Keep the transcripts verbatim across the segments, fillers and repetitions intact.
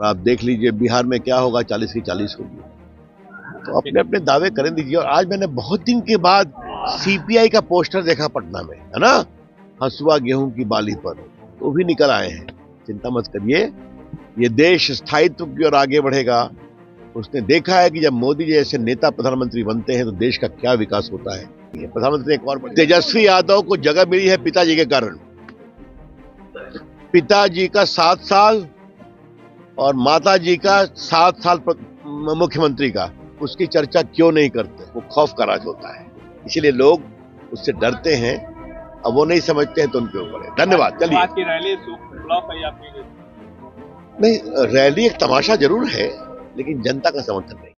और आप देख लीजिए बिहार में क्या होगा, चालीस की चालीस होगी। तो अपने अपने दावे करें दीजिए। और आज मैंने बहुत दिन के बाद सीपीआई का पोस्टर देखा पटना में, है ना, हसुआ गेहूं की बाली पर, तो भी निकल आए हैं। चिंता मत करिए, ये देश स्थायित्व की ओर आगे बढ़ेगा। उसने देखा है कि जब मोदी जैसे नेता प्रधानमंत्री बनते हैं तो देश का क्या विकास होता है। प्रधानमंत्री एक और, तेजस्वी यादव को जगह मिली है पिताजी के कारण। पिताजी का सात साल और माताजी का सात साल मुख्यमंत्री का, उसकी चर्चा क्यों नहीं करते? वो खौफ का राज होता है, इसीलिए लोग उससे डरते हैं। अब वो नहीं समझते हैं तो उनके ऊपर है। धन्यवाद। चलिए, आज की रैली फ्लॉप है या फिर नहीं? रैली एक तमाशा जरूर है, लेकिन जनता का समर्थन नहीं।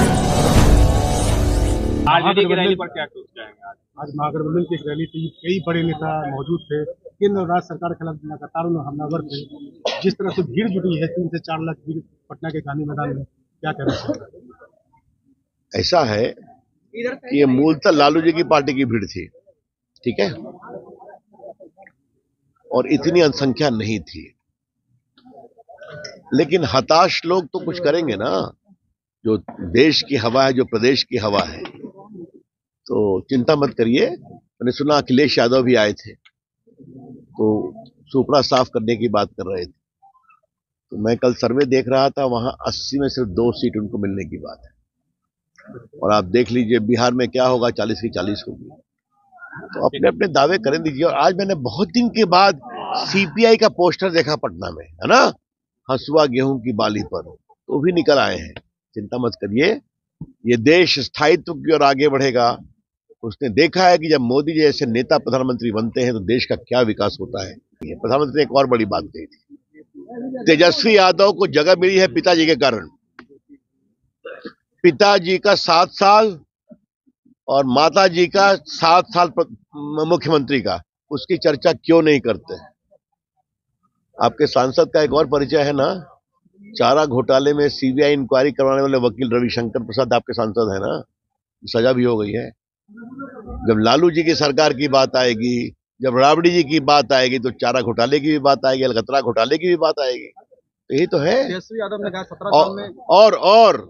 आरजेडी की रैली पर क्या सोच जाएंगे? आज आज महागठबंधन की एक रैली थी, कई बड़े नेता मौजूद थे। केंद्र और राज्य सरकार के खिलाफ लगातार हमलावर थे। जिस तरह से भीड़ जुटी है, तीन से चार लाख भीड़ पटना के गांधी मैदान में, क्या कहना चाहिए? ऐसा है कि ये मूलतः लालू जी की पार्टी की भीड़ थी, ठीक है, और इतनी जनसंख्या नहीं थी। लेकिन हताश लोग तो कुछ करेंगे ना। जो देश की हवा है, जो प्रदेश की हवा है, तो चिंता मत करिए। मैंने सुना अखिलेश यादव भी आए थे, तो सुपड़ा साफ करने की बात कर रहे थे। तो मैं कल सर्वे देख रहा था, वहां अस्सी में सिर्फ दो सीट उनको मिलने की बात है। और आप देख लीजिए बिहार में क्या होगा, चालीस की चालीस होगी। तो अपने अपने दावे करें दीजिए। और आज मैंने बहुत दिन के बाद सीपीआई का पोस्टर देखा पटना में, है ना, हसुआ गेहूं की बाली पर, तो भी निकल आए हैं। चिंता मत करिए, ये देश स्थायित्व की ओर आगे बढ़ेगा। उसने देखा है कि जब मोदी जैसे नेता प्रधानमंत्री बनते हैं तो देश का क्या विकास होता है। प्रधानमंत्री ने एक और बड़ी बात कही थी, तेजस्वी यादव को जगह मिली है पिताजी के कारण। पिताजी का सात साल और माताजी का सात साल मुख्यमंत्री का, उसकी चर्चा क्यों नहीं करते? आपके सांसद का एक और परिचय है ना, चारा घोटाले में सीबीआई इंक्वायरी करवाने वाले वकील रविशंकर प्रसाद आपके सांसद है ना, सजा भी हो गई है। जब लालू जी की सरकार की बात आएगी, जब राबड़ी जी की बात आएगी, तो चारा घोटाले की भी बात आएगी, अलकतरा घोटाले की भी बात आएगी। तो यही तो है। तेजस्वी यादव ने कहा सत्रह साल में और और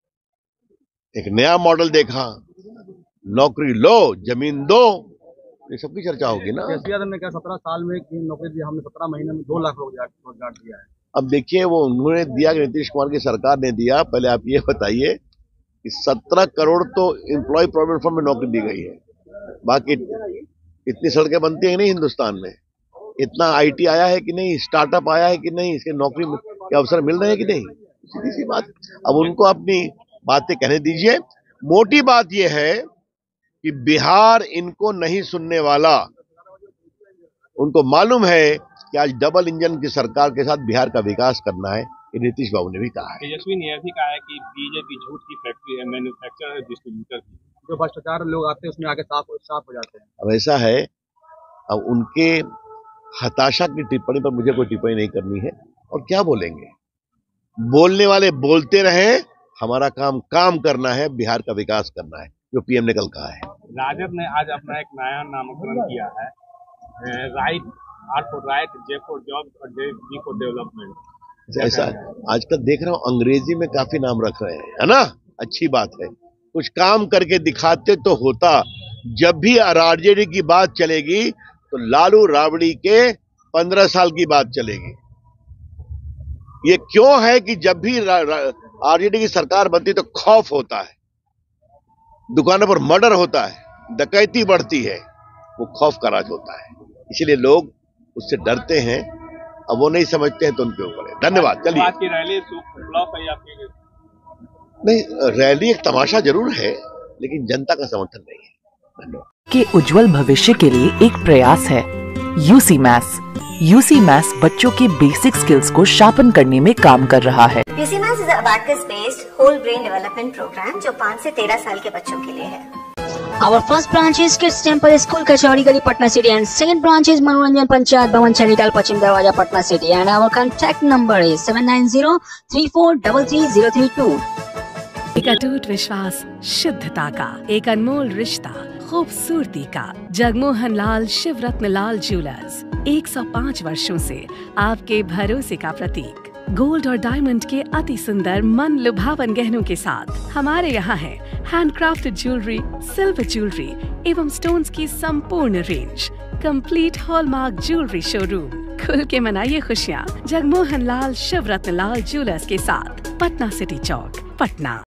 एक नया मॉडल देखा, नौकरी लो जमीन दो, ये सबकी चर्चा होगी ना। तेजस्वी यादव ने कहा सत्रह साल में नौकरी दी, हमने सत्रह महीने में दो लाख रोजगार दिया है। अब देखिए, वो उन्होंने दिया कि नीतीश कुमार की सरकार ने दिया। पहले आप ये बताइए कि सत्रह करोड़ तो एम्प्लॉय प्रोविडेंट फंड में नौकरी दी गई है। बाकी इतनी सड़कें बनती है नहीं हिंदुस्तान में, इतना आईटी आया है कि नहीं, स्टार्टअप आया है कि नहीं, इसके नौकरी के अवसर मिल रहे हैं कि नहीं, सीधी सी बात। अब उनको अपनी बातें कहने दीजिए। मोटी बात यह है कि बिहार इनको नहीं सुनने वाला। उनको मालूम है कि आज डबल इंजन की सरकार के साथ बिहार का विकास करना है, ये नीतीश बाबू ने भी कहा है। तेजस्वी ने भी कहा है कि बीजेपी झूठ की फैक्ट्री है, मैन्युफैक्चरर है, डिस्ट्रीब्यूटर की। जो भ्रष्टाचार लोग आते हैं उसमें आगे साफ साफ हो जाते हैं। अब ऐसा है, अब उनके हताशा की टिप्पणी पर मुझे कोई टिप्पणी नहीं करनी है। और क्या बोलेंगे, बोलने वाले बोलते रहे, हमारा काम काम करना है, बिहार का विकास करना है, जो पीएम ने कल कहा है। राजद ने आज अपना एक नया नामकरण किया है, right R for right, J for job और डी फॉर डेवलपमेंट। ऐसा आजकल देख रहा हूँ, अंग्रेजी में काफी नाम रख रहे हैं, है ना, अच्छी बात है। कुछ काम करके दिखाते तो होता। जब भी आरजेडी की बात चलेगी तो लालू राबड़ी के पंद्रह साल की बात चलेगी। ये क्यों है कि जब भी आरजेडी की सरकार बनती तो खौफ होता है, दुकानों पर मर्डर होता है, डकैती बढ़ती है, वो खौफ का राज होता है, इसीलिए लोग उससे डरते हैं। अब वो नहीं समझते हैं तो उनके ऊपर है। धन्यवाद। चलिए, आज की रैली फ्लॉप है या फिर नहीं? रैली एक तमाशा जरूर है, लेकिन जनता का समर्थन नहीं है। धन्यवाद। के उज्जवल भविष्य के लिए एक प्रयास है यूसी मैथ्स। यूसी मैथ्स बच्चों के बेसिक स्किल्स को शार्पन करने में काम कर रहा है। UC maths is a abacus based whole brain development program जो पाँच से तेरह साल के बच्चों के लिए है। Our first branch is Kids Temple School, Kachori Gali, Patna City, and second branch is Manoranjan Panchayat Bhavan, Chalital, Pachim Darwaja, Patna City, and our contact number is seven nine zero three four three three zero three two. एक अटूट विश्वास, शुद्धता का एक अनमोल रिश्ता, खूबसूरती का। Jagmohan Lal Shivratan Lal jewellers एक सौ पाँच वर्षों से आपके भरोसे का प्रतीक। गोल्ड और डायमंड के अति सुंदर मन लुभावन गहनों के साथ हमारे यहाँ है हैंडक्राफ्टेड ज्वेलरी, सिल्वर ज्वेलरी एवं स्टोन्स की संपूर्ण range. Complete hallmark jewellery showroom. खुल के मनाइए खुशियाँ जगमोहन लाल शिवरत्न लाल ज्वेलर्स के साथ, पटना सिटी चौक, पटना।